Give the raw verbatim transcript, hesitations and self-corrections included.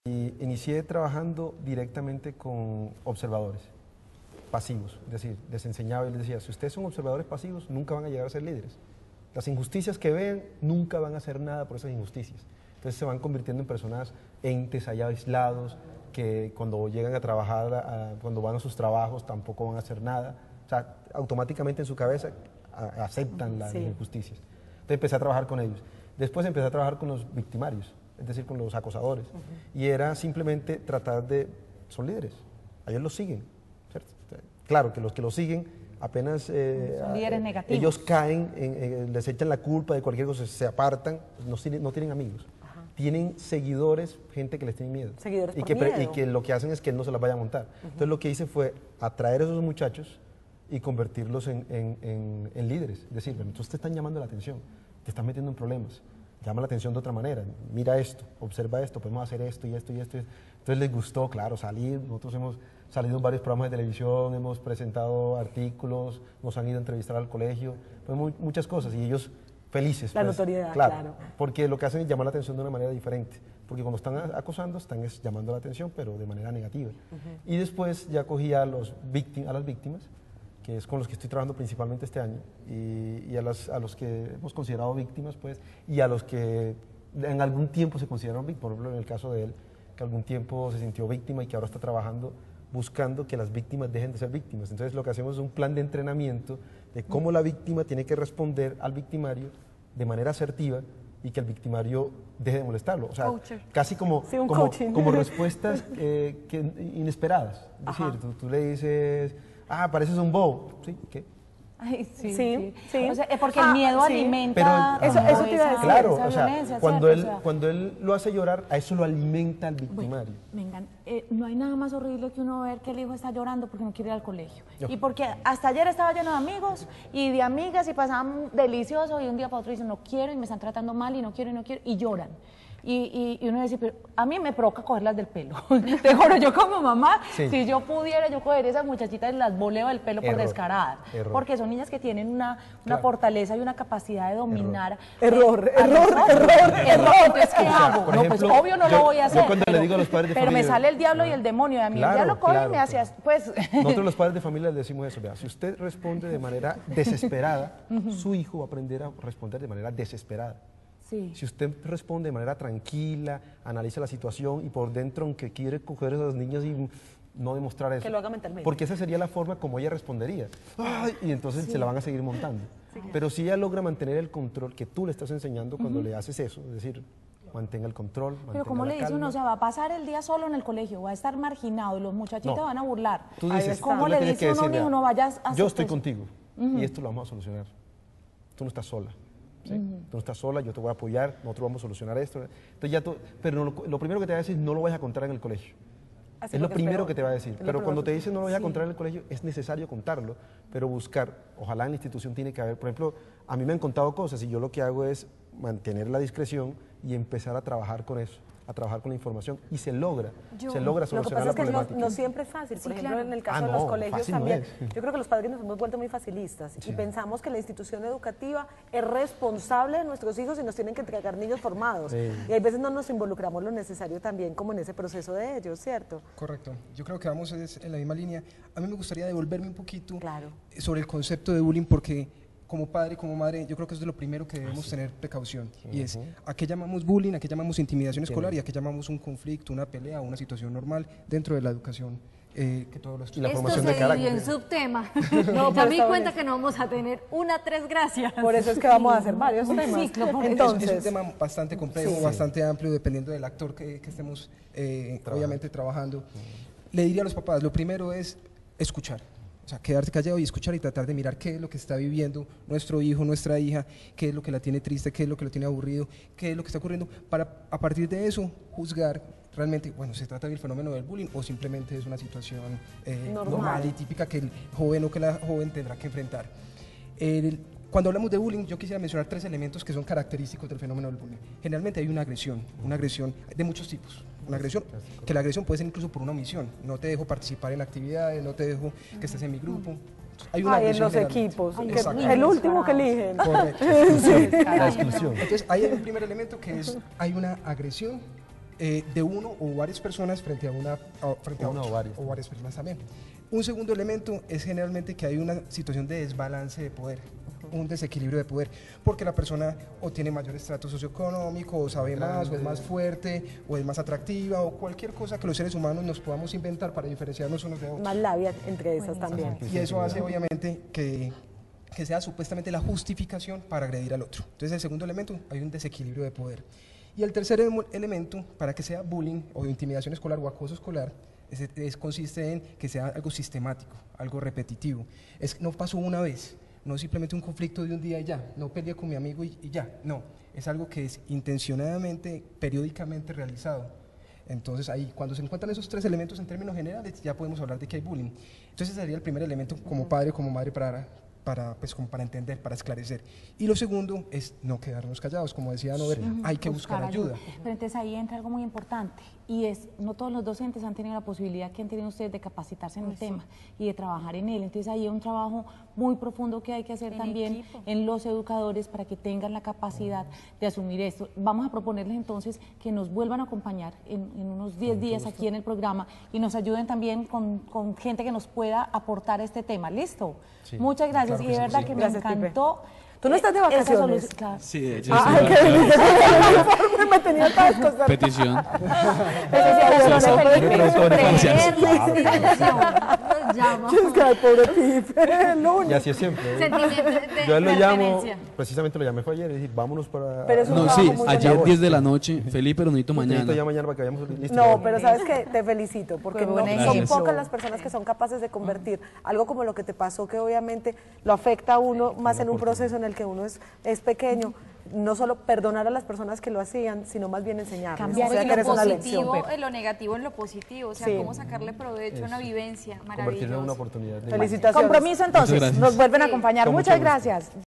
Y inicié trabajando directamente con observadores pasivos, es decir, les enseñaba y les decía, si ustedes son observadores pasivos, nunca van a llegar a ser líderes. Las injusticias que vean, nunca van a hacer nada por esas injusticias. Entonces se van convirtiendo en personas, entes allá aislados, que cuando llegan a trabajar, a, cuando van a sus trabajos, tampoco van a hacer nada. O sea, automáticamente en su cabeza a, aceptan las sí. injusticias. Entonces empecé a trabajar con ellos. Después empecé a trabajar con los victimarios, es decir, con los acosadores. Uh-huh. Y era simplemente tratar de... son líderes, a ellos los siguen, ¿cierto? Claro que los que los siguen apenas... Eh, son líderes eh, negativos. Ellos caen, en, en, les echan la culpa de cualquier cosa, se apartan, no tienen, no tienen amigos. Ajá. Tienen seguidores, gente que les tiene miedo. Seguidores y por que, miedo. Y que lo que hacen es que él no se las vaya a montar. Uh-huh. Entonces lo que hice fue atraer a esos muchachos y convertirlos en, en, en, en líderes. Es decir, bueno, entonces te están llamando la atención, te están metiendo en problemas. Llama la atención de otra manera, mira esto, observa esto, podemos hacer esto y esto y esto. Entonces les gustó, claro, salir, nosotros hemos salido en varios programas de televisión, hemos presentado artículos, nos han ido a entrevistar al colegio, pues muy, muchas cosas y ellos felices. La pues, notoriedad, claro, claro. Porque lo que hacen es llamar la atención de una manera diferente, porque cuando están acosando están llamando la atención, pero de manera negativa. Uh-huh. Y después ya cogí a, los víctim, a las víctimas, que es con los que estoy trabajando principalmente este año, y, y a, las, a los que hemos considerado víctimas, pues, y a los que en algún tiempo se consideraron víctimas, por ejemplo, en el caso de él, que algún tiempo se sintió víctima y que ahora está trabajando buscando que las víctimas dejen de ser víctimas. Entonces lo que hacemos es un plan de entrenamiento de cómo la víctima tiene que responder al victimario de manera asertiva y que el victimario deje de molestarlo. O sea, Coacher. casi como, sí, como, como respuestas eh, que, inesperadas. Es decir, tú, tú le dices... ah, pareces un bobo. ¿Sí? ¿Qué? Ay, sí, sí, sí. sí. O sea, es porque ah, el miedo sí. alimenta... Pero, eso, eso te iba a decir. Claro, esa o sea, violencia, cuando, ¿cierto? él, O sea, cuando él lo hace llorar, a eso lo alimenta el victimario. Bueno, vengan, eh, no hay nada más horrible que uno ver que el hijo está llorando porque no quiere ir al colegio. Yo. Y porque hasta ayer estaba lleno de amigos y de amigas y pasaban delicioso y un día para otro dicen no quiero y me están tratando mal y no quiero y no quiero y lloran. Y, y, y uno dice, pero a mí me provoca cogerlas del pelo. Te juro, yo como mamá, sí. si yo pudiera, yo cogería a esas muchachitas y las voleo del pelo Error. por descaradas. Error. Porque son niñas que tienen una, una claro. fortaleza y una capacidad de dominar. Error, eh, error, error, error, error. Entonces, ¿qué o sea, hago? por No, ejemplo, pues obvio no yo, lo voy a hacer. Yo cuando pero, le digo a los padres de pero familia... me sale el diablo claro. y el demonio. Y a mí claro, el diablo coge claro, y me claro. hace, pues... Nosotros los padres de familia les decimos eso, vea, si usted responde de manera desesperada, su hijo va a aprender a responder de manera desesperada. Sí. Si usted responde de manera tranquila, analiza la situación y por dentro, aunque quiere coger a esas niñas y no demostrar eso. Que lo haga mentalmente. Porque esa sería la forma como ella respondería. Ay, y entonces sí. se la van a seguir montando. Sí. Pero si ella logra mantener el control que tú le estás enseñando cuando uh-huh. le haces eso, es decir, mantenga el control, mantenga Pero ¿cómo la le dice calma. uno? O sea, va a pasar el día solo en el colegio, va a estar marginado y los muchachitos no. van a burlar. Tú dices, ¿Cómo tú le le dice uno a un hijo, no vayas a yo estoy eso? contigo uh-huh. y esto lo vamos a solucionar. Tú no estás sola. ¿sí? Uh-huh. Tú no estás sola, yo te voy a apoyar, nosotros vamos a solucionar esto. Entonces ya tú, pero no, lo primero que te va a decir, no lo vayas a contar en el colegio. Así es lo primero que te va a decir. Pero cuando te dice no lo vayas sí. a contar en el colegio, es necesario contarlo, pero buscar, ojalá en la institución tiene que haber, por ejemplo, a mí me han contado cosas y yo lo que hago es mantener la discreción y empezar a trabajar con eso, a trabajar con la información y se logra, yo, se logra solucionar la problemática. Lo que pasa es que no, no siempre es fácil, por sí, ejemplo claro. en el caso ah, de no, los colegios también, no yo creo que los padres nos hemos vuelto muy facilistas sí. y pensamos que la institución educativa es responsable de nuestros hijos y nos tienen que entregar niños formados sí. y hay veces no nos involucramos lo necesario también como en ese proceso de ellos, ¿cierto? Correcto, yo creo que vamos en la misma línea. A mí me gustaría devolverme un poquito claro. sobre el concepto de bullying porque como padre, como madre, yo creo que eso es lo primero que debemos sí. tener precaución. Uh-huh. Y es, ¿a qué llamamos bullying? ¿A qué llamamos intimidación escolar? ¿Y a qué llamamos un conflicto, una pelea, una situación normal dentro de la educación? Eh, que todos los y la Esto formación se de carácter. en subtema. No, ya me di cuenta que no vamos a tener una tres gracias. Por eso es que vamos a hacer varios un temas. Ciclo, Entonces, es, es un tema bastante complejo, sí. bastante amplio, dependiendo del actor que, que estemos eh, obviamente trabajando. Uh-huh. Le diría a los papás, lo primero es escuchar. O sea, quedarse callado y escuchar y tratar de mirar qué es lo que está viviendo nuestro hijo, nuestra hija, qué es lo que la tiene triste, qué es lo que lo tiene aburrido, qué es lo que está ocurriendo, para a partir de eso juzgar realmente, bueno, se trata del fenómeno del bullying o simplemente es una situación eh, normal. normal y típica que el joven o que la joven tendrá que enfrentar. El, Cuando hablamos de bullying, yo quisiera mencionar tres elementos que son característicos del fenómeno del bullying. Generalmente hay una agresión, una agresión de muchos tipos. Una agresión, que la agresión puede ser incluso por una omisión. No te dejo participar en actividades, no te dejo que estés en mi grupo. Hay una Ay, en los equipos, Ay, que el último que eligen. Correcto. Sí. La exclusión. Entonces, hay un primer elemento que es, hay una agresión eh, de uno o varias personas frente a una a- frente a Una otra, o varias. o varias personas también. Un segundo elemento es generalmente que hay una situación de desbalance de poder, un desequilibrio de poder, porque la persona o tiene mayor estrato socioeconómico, o sabe más, o es más fuerte, o es más atractiva, o cualquier cosa que los seres humanos nos podamos inventar para diferenciarnos unos de otros. Más labia entre esas también. Y eso hace obviamente que, que sea supuestamente la justificación para agredir al otro. Entonces el segundo elemento, hay un desequilibrio de poder. Y el tercer emo- elemento, para que sea bullying o intimidación escolar o acoso escolar, es, es- consiste en que sea algo sistemático, algo repetitivo. Es, no pasó una vez, no es simplemente un conflicto de un día y ya, no peleé con mi amigo y, y ya, no. Es algo que es intencionadamente, periódicamente realizado. Entonces ahí, cuando se encuentran esos tres elementos en términos generales, ya podemos hablar de que hay bullying. Entonces ese sería el primer elemento como padre o como madre para, para, pues, como para entender, para esclarecer. Y lo segundo es no quedarnos callados, como decía Nover, hay que buscar, ayuda. Pero entonces ahí entra algo muy importante y es, no todos los docentes han tenido la posibilidad que han tenido ustedes de capacitarse en el tema y de trabajar en él. Entonces ahí hay un trabajo muy profundo que hay que hacer En también equipo. en los educadores para que tengan la capacidad de asumir esto. Vamos a proponerles entonces que nos vuelvan a acompañar en, en unos diez días aquí en el programa y nos ayuden también con, con gente que nos pueda aportar este tema. ¿Listo? Sí, Muchas gracias claro y que de sí, verdad sí. que me Gracias, Pipe. encantó. Tú no estás de esa vacaciones. solución, claro. Sí, de hecho, Ay, sí, qué delicia. Me tenía para descostar. petición. Nos llama. Chisca, pobre Pipe, el Y único. así es siempre. ¿eh? Sentimiento de Yo a él lo llamo, pertenencia. precisamente lo llamé fue ayer y dije, vámonos para... Pero es un No, trabajo sí, muy ayer bonito. diez de la noche, Felipe, pero necesito Necesito ya mañana. mañana para que vayamos listos. No, pero sabes que te felicito, porque Fue no, buen son ejemplo. pocas las personas que son capaces de convertir algo como lo que te pasó, que obviamente lo afecta a uno más en un proceso en el que uno es, es pequeño, no solo perdonar a las personas que lo hacían, sino más bien enseñarles. Cambiar O sea, el que eres Lo una lección. positivo, en lo negativo en lo positivo, o sea, Sí. cómo sacarle provecho a una vivencia Convertirlo en una maravillosa. oportunidad. de- Felicitaciones. Compromiso entonces, gracias. nos vuelven a Sí. acompañar. Con mucho Muchas gusto. gracias.